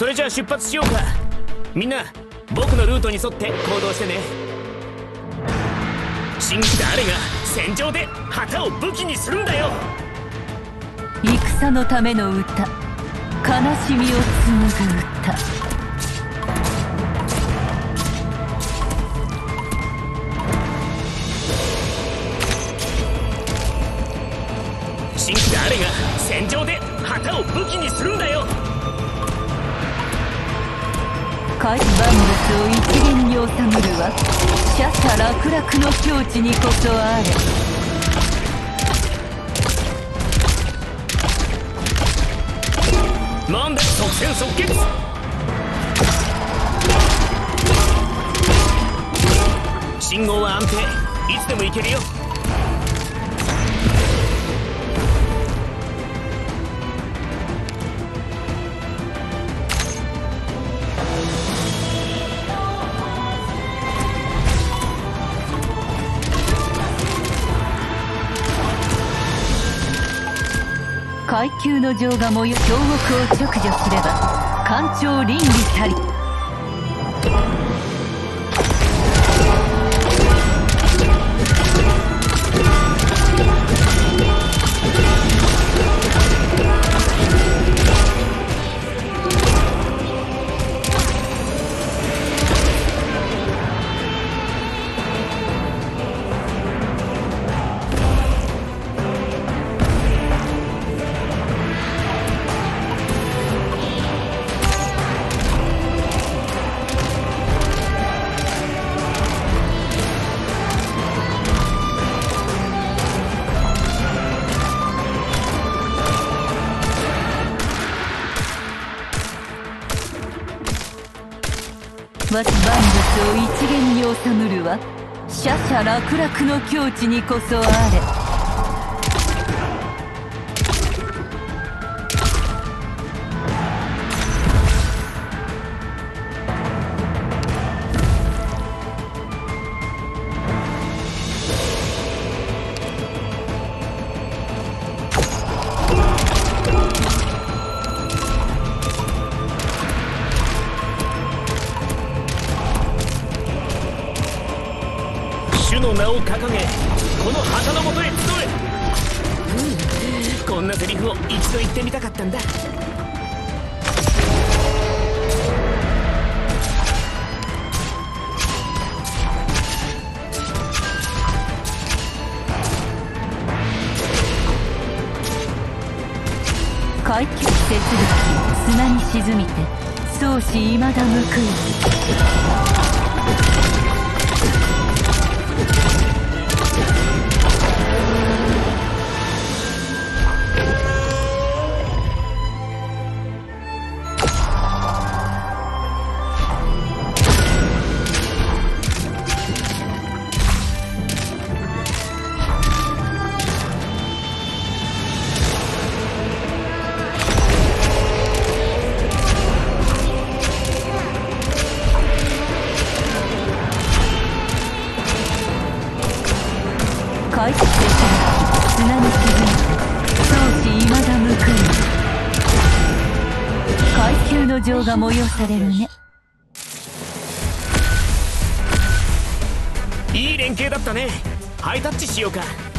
それじゃあ出発しようか。みんな僕のルートに沿って行動してね。誰が戦場で旗を武器にするんだよ。 戦のための歌、悲しみを紡ぐ歌。 誰が戦場で旗を武器にするんだよ。 怪万物を一元に収むるは奢々楽々の境地にこそあれ。 なんで即戦即決。信号は安定、いつでも行けるよ。 階級の情が燃ゆ京極を直除すれば官庁倫理たり。わし万物を一元に収むるは奢々楽々の境地にこそあれ。 主の名を掲げこの旗のもとへ集え。こんなセリフを一度言ってみたかったんだ。 階級手続き砂に沈みて相思未だ報い。階級手続き砂に沈みて相思未だ報い。階級の情が催されるね。 いい連携だったね。ハイタッチしようか。